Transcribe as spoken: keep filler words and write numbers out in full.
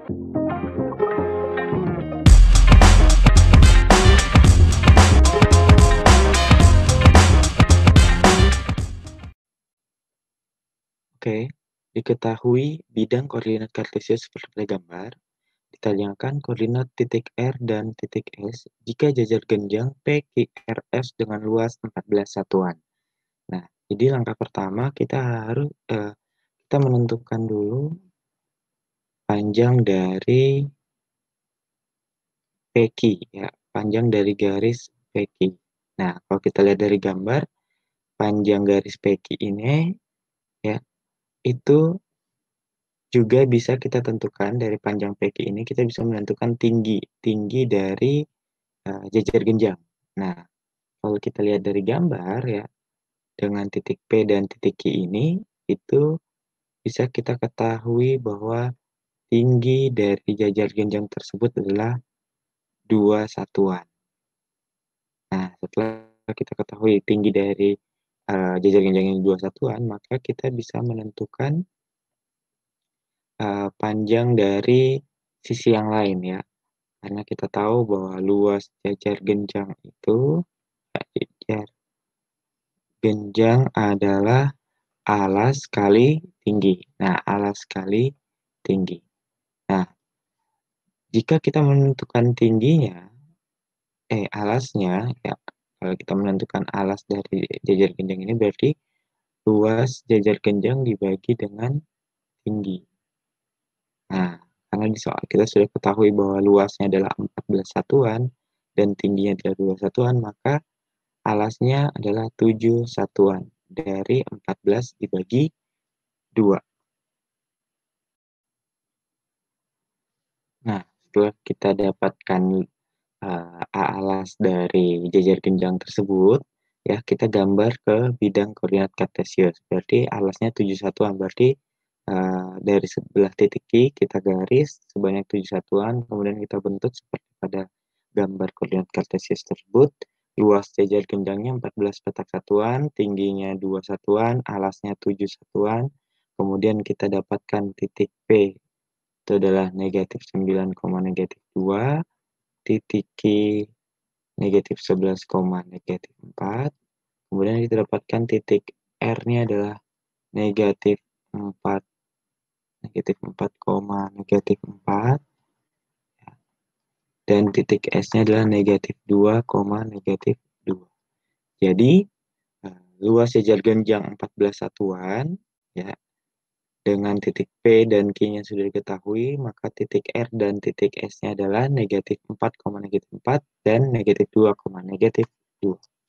Oke, diketahui bidang koordinat kartesius seperti pada gambar, ditanyakan koordinat titik R dan titik S jika jajar genjang P Q R S dengan luas empat belas satuan. Nah, jadi langkah pertama kita harus eh, kita menentukan dulu panjang dari P Q, ya, panjang dari garis P Q. Nah, kalau kita lihat dari gambar, panjang garis P Q ini, ya, itu juga bisa kita tentukan dari panjang P Q ini, kita bisa menentukan tinggi, tinggi dari uh, jajar genjang. Nah, kalau kita lihat dari gambar, ya, dengan titik P dan titik Q ini, itu bisa kita ketahui bahwa tinggi dari jajar genjang tersebut adalah dua satuan. Nah, setelah kita ketahui tinggi dari uh, jajar genjang yang dua satuan, maka kita bisa menentukan uh, panjang dari sisi yang lain, ya. Karena kita tahu bahwa luas jajar genjang itu, jajar genjang adalah alas kali tinggi. Nah, alas kali tinggi. Nah, jika kita menentukan tingginya, eh alasnya, ya, kalau kita menentukan alas dari jajar genjang ini berarti luas jajar genjang dibagi dengan tinggi. Nah, karena di soal kita sudah ketahui bahwa luasnya adalah empat belas satuan dan tingginya adalah dua satuan, maka alasnya adalah tujuh satuan dari empat belas dibagi dua. Nah, setelah kita dapatkan uh, alas dari jajar genjang tersebut, ya, kita gambar ke bidang koordinat kartesius. Berarti alasnya tujuh satuan, berarti uh, dari sebelah titik Q kita garis sebanyak tujuh satuan, kemudian kita bentuk seperti pada gambar koordinat kartesius tersebut. Luas jajar genjangnya empat belas petak satuan, tingginya dua satuan, alasnya tujuh satuan, kemudian kita dapatkan titik P itu adalah negatif sembilan, negatif dua, titik Q negatif sebelas, negatif empat, kemudian kita dapatkan titik R-nya adalah negatif empat, negatif empat, negatif empat, dan titik S-nya adalah negatif dua, negatif dua. Jadi, luas jajar genjang empat belas satuan, ya, dengan titik P dan Q-nya sudah diketahui, maka titik R dan titik S-nya adalah negatif empat, negatif empat, dan negatif dua, negatif dua.